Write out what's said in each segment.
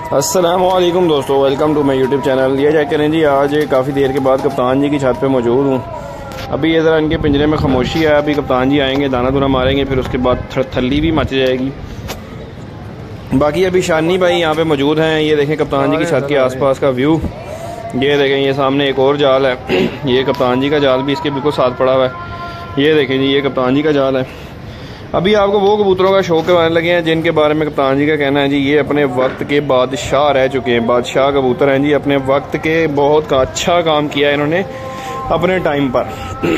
अस्सलामुअलैकुम दोस्तों, welcome to my YouTube channel. ये चेक करें जी, आज काफ़ी देर के बाद कप्तान जी की छत पे मौजूद हूँ। अभी ये ज़रा इनके पिंजरे में खामोशी है। अभी कप्तान जी आएंगे, दाना दूना मारेंगे, फिर उसके बाद थल्ली भी मच जाएगी। बाकी अभी शानी भाई यहाँ पे मौजूद हैं। ये देखें कप्तान जी की छत के आसपास का व्यू। ये देखें, ये सामने एक और जाल है। ये कप्तान जी का जाल भी इसके बिल्कुल साथ पड़ा हुआ है। ये देखें जी, ये कप्तान जी का जाल है। अभी आपको वो कबूतरों का शौक करवाने लगे हैं जिनके बारे में कप्तान जी का कहना है जी, ये अपने वक्त के बादशाह रह चुके हैं। बादशाह कबूतर हैं जी, अपने वक्त के बहुत का अच्छा काम किया है इन्होंने अपने टाइम पर।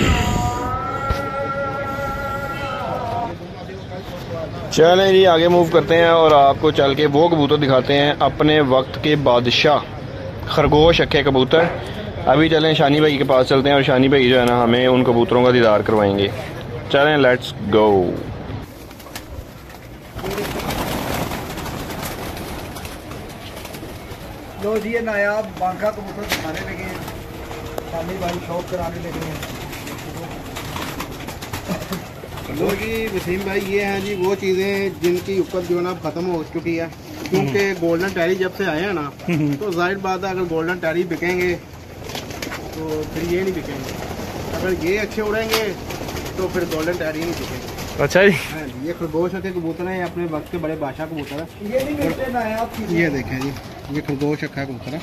चलें जी, आगे मूव करते हैं और आपको चल के वो कबूतर दिखाते हैं अपने वक्त के बादशाह, खरगोश अखे कबूतर। अभी चलें शानी भाई के पास चलते हैं और शानी भाई जो है ना हमें उन कबूतरों का दीदार करवाएंगे। चलें, लेट्स गो। लो जी, ये नायाब बांका कबूतर दिखाने लगे हैं, शानी भाई शौक कराने लगे हैं। लो जी वसीम भाई, ये हैं जी वो चीज़ें जिनकी उपज जो है ना ख़त्म हो चुकी है, क्योंकि गोल्डन टैरी जब से आए हैं ना तो जाहिर बात है अगर गोल्डन टैरी बिकेंगे तो फिर ये नहीं बिकेंगे। अगर ये अच्छे उड़ेंगे तो फिर गोल्डन टैरी नहीं बिकेंगे। अच्छा जी, ये खरगोश के कबूतर हैं, अपने वक्त के बड़े बादशाह कबूतर है। ये नहीं मिलते नायाब चीजें। ये देखें जी, ये खरगोश रखा है कबूतर है।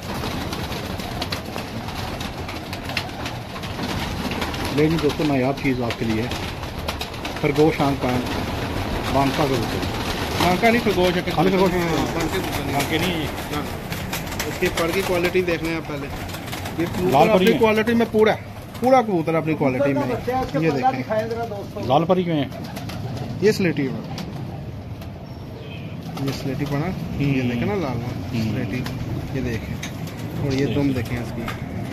ले जी दोस्तों, नायाब चीज़ आपके लिए खरगोश आंका बांका कबूतर। बांका नहीं, खरगोश है। खरगोश बांके नहीं। इसके पर की क्वालिटी देखना है आप पहले। ये कबूतर अपनी क्वालिटी में पूरा कबूतर अपनी क्वालिटी में। ये देखें लाल परी क्यों है, ये स्लेटी ये स्लेटी पड़ा। ये देखें ना लाल स्लेटी, ये देखें। और ये दुम देखें इसकी।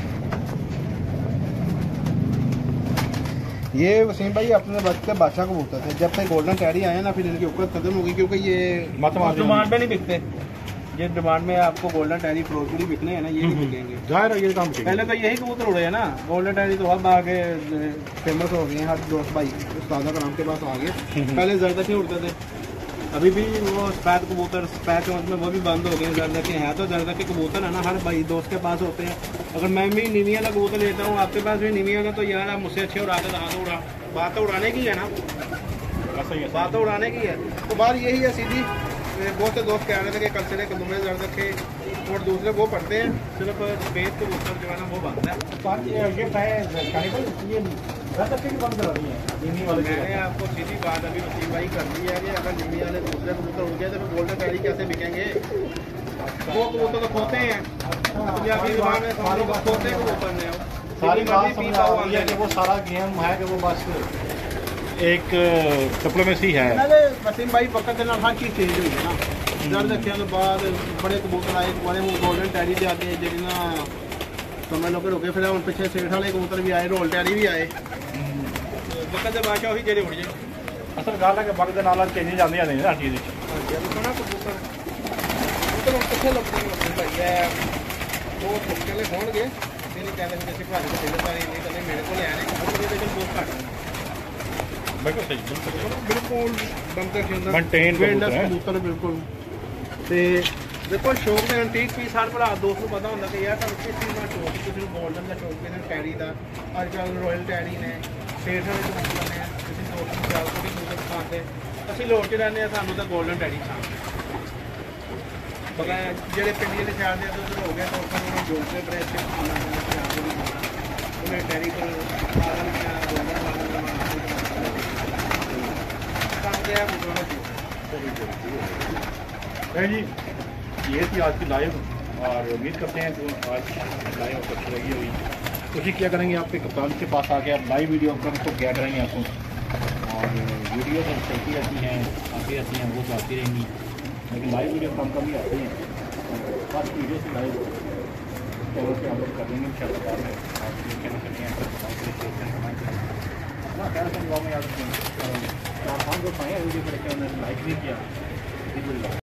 ये वसीम भाई अपने वक्त के बादशाह कबूतर थे। जब से गोल्डन टैरी आए ना फिर इनकी उपज खत्म हो गई, क्योंकि ये डिमांड में नहीं बिकते। ये डिमांड में आपको गोल्डन टैरी फ्रोजली बिकने हैं ना, ये नहीं बिकेंगे। जाहिर है ये काम पहले तो यही कबूतर उड़े हैं ना। गोल्डन टैरी तो अब आगे फेमस हो गए हैं, हर दोस्त भाई उस्ताद कराम के पास आ गए। पहले जरदकी उड़ते थे, अभी भी वो सफेद कबूतर सफेद में वो भी बंद हो गए। जरदकी है तो जरदकी कबूतर है ना, हर भाई दोस्त के पास होते हैं। अगर मैं भी नीवी वाला कबूतर लेता हूँ, आपके पास भी नीवी वाला, तो यार आप मुझसे अच्छे उड़ा के दाना उड़ा। बात तो उड़ाने की है ना, बात तो उड़ाने की है। तो बात यही है सीधी। बहुत से दोस्त कह रहे थे कि कल से दुमरे जरदके और दूसरे वो पढ़ते हैं, सिर्फ सफेद कबूतर जो है ना वो बनता है। मैंने आपको सीधी बात अभी वसीम भाई कर दी है कि अगर निमी वाले दूसरे कबूतर उड़ गए तो फिर गोल्डन टैरी कैसे बिकेंगे। वो कबूतर तो खोते हैं, पंजाबी जबान में खोते कबूतर ने। सारी बात समझ आ रही है कि वो सारा गेम है कि वो बस एक डिप्लोमेसी है। वसीम भाई वक्त के नाल हर चीज़ चेंज हुई है ना। जर रखे के बाद बड़े कबूतर आए, बड़े गोल्डन टैरी भी आते हैं जी ना, समझ लो कि रुके। फिर हम पिछले सेठ वाले कबूतर भी आए, रोल टैरी भी आए। वक्त के बादशाह ही जेरे उड़ जाए। असल गल है कि वक्त के नाल चेंज आते जाते हैं हर चीज़। कबूतर कितने लोग वो मुश्किल होंगे कहते हैं कि भाई को जिम्मेदारी नहीं करनी, मेरे को लेने बहुत घट बिल्कुल कबूतर बिल्कुल। तो देखो शौक के एंटीक पीस हर भरा दोस्त को पता होंगे कि यार तुम किस चीज़ का शौक, किसी को गोल्डन का शौक, किसी टैरी का। अजकल रॉयल टैरी ने सेठ वाले कबूतर ने, किसी दोस्त को सियालकोट कबूतर पसंद है। असं लोट रहने हैं, सानू तो गोल्डन टैरी पसंद। ਜਿਹੜੇ ਪਿੰਡ ਦੇ ਸਿਆਲ ਦੇ ਉਧਰ ਹੋ ਗਏ ਤਾਂ ਉਹਨਾਂ ਜੋੜ ਕੇ ਬੜੇ ਅੱਛੇ उन्हें टैरी पर जी ये थी आज की लाइव, और उम्मीद करते हैं कि आज लाइव आपको अच्छी लगी होगी। कोशिश क्या करेंगे आपके कप्तान के पास आके आप लाइव वीडियो अपना उसको क्या करेंगे आपको, और वीडियो तो चलती रहती हैं, आती रहती हैं, वो तो आती रहेंगी, लेकिन लाइव वीडियो कम कम ही आती हैं। आज वीडियो से लाइव चैनल पे अपलोड कर देंगे इंशाल्लाह। बाद में आप ये कहना सकते हैं ना, क्या गाँव में याद 4-5 लोग आए वीडियो पर, लाइक नहीं किया।